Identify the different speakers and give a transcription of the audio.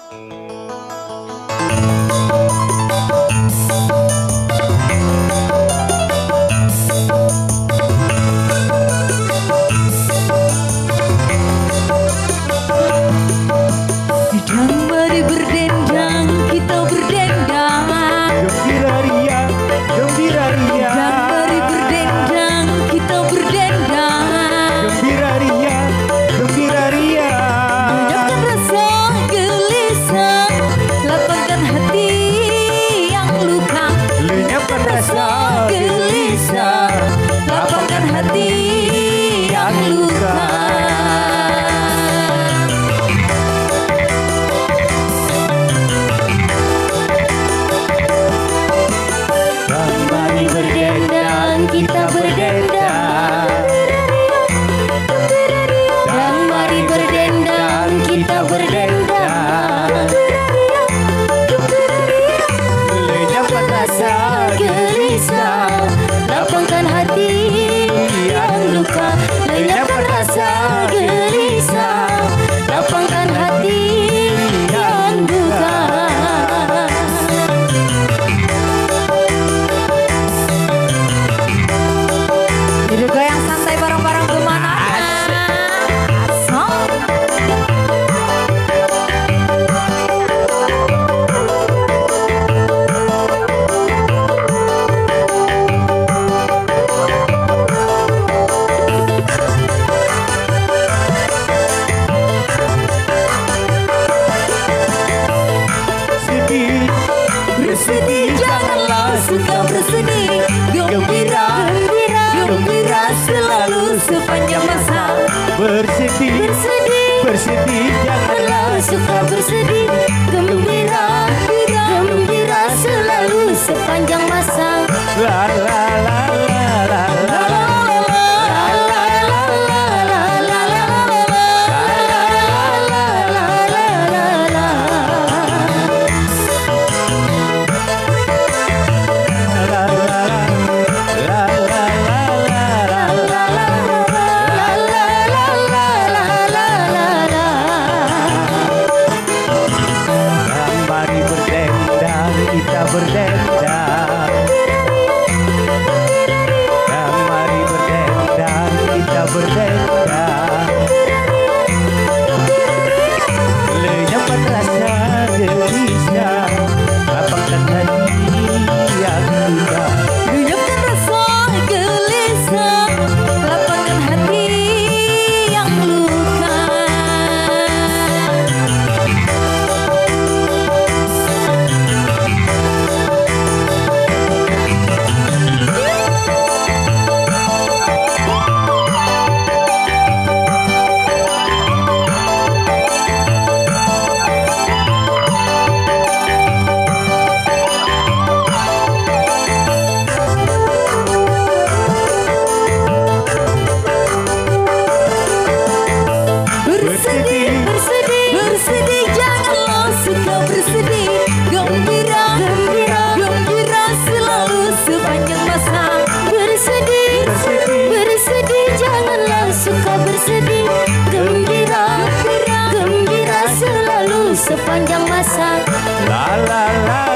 Speaker 1: Bersedih, janganlah suka bersedih. Gembira, gembira selalu sepanjang masa.
Speaker 2: Bersedih, bersedih,
Speaker 1: janganlah suka bersedih. Gembira, gembira selalu sepanjang masa.
Speaker 2: La la la la la la. Berdendang, mari berdendang, kita berdendang. Lenyapkan rasa gelisah, lapangkan hati yang luka.
Speaker 1: Lenyapkan rasa gelisah, lapangkan hati yang luka. Bersedih, janganlah suka bersedih. Gembira, gembira selalu sepanjang masa. Bersedih, janganlah suka bersedih. Gembira, gembira selalu sepanjang masa.
Speaker 2: La la la.